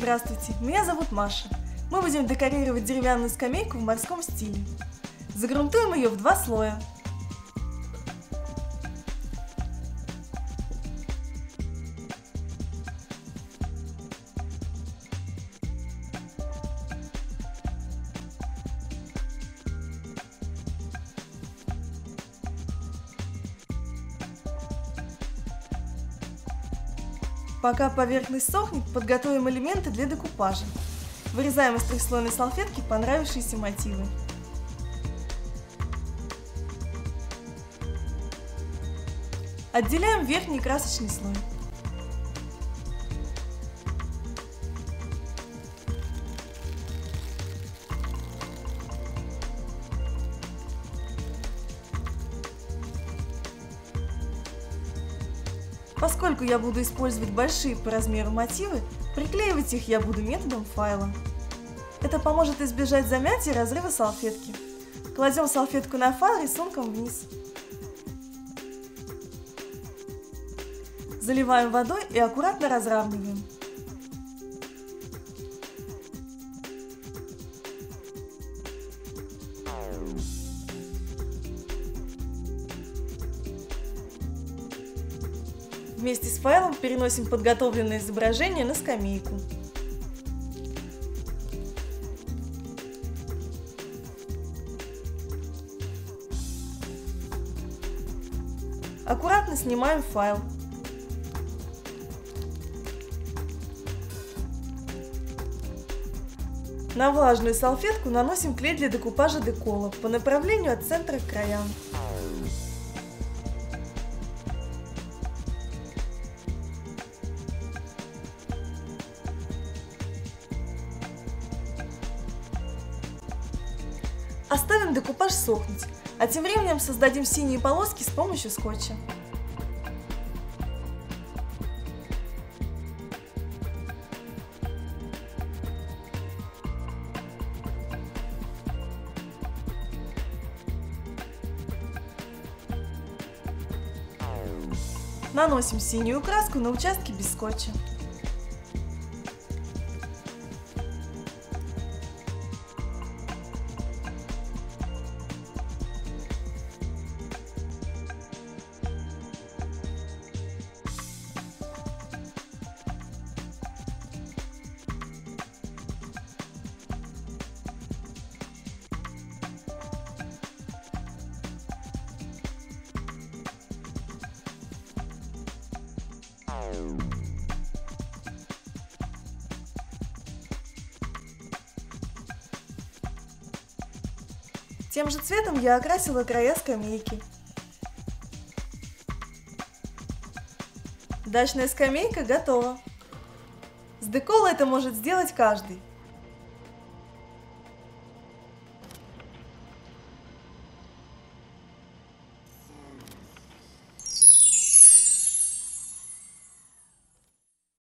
Здравствуйте, меня зовут Маша. Мы будем декорировать деревянную скамейку в морском стиле. Загрунтуем ее в 2 слоя. Пока поверхность сохнет, подготовим элементы для декупажа. Вырезаем из трехслойной салфетки понравившиеся мотивы. Отделяем верхний красочный слой. Поскольку я буду использовать большие по размеру мотивы, приклеивать их я буду методом файла. Это поможет избежать замятия и разрыва салфетки. Кладем салфетку на файл рисунком вниз. Заливаем водой и аккуратно разравниваем. Вместе с файлом переносим подготовленное изображение на скамейку. Аккуратно снимаем файл. На влажную салфетку наносим клей для декупажа декола по направлению от центра к краям. Оставим декупаж сохнуть, а тем временем создадим синие полоски с помощью скотча. Наносим синюю краску на участки без скотча. Тем же цветом я окрасила края скамейки. Дачная скамейка готова. С декола это может сделать каждый.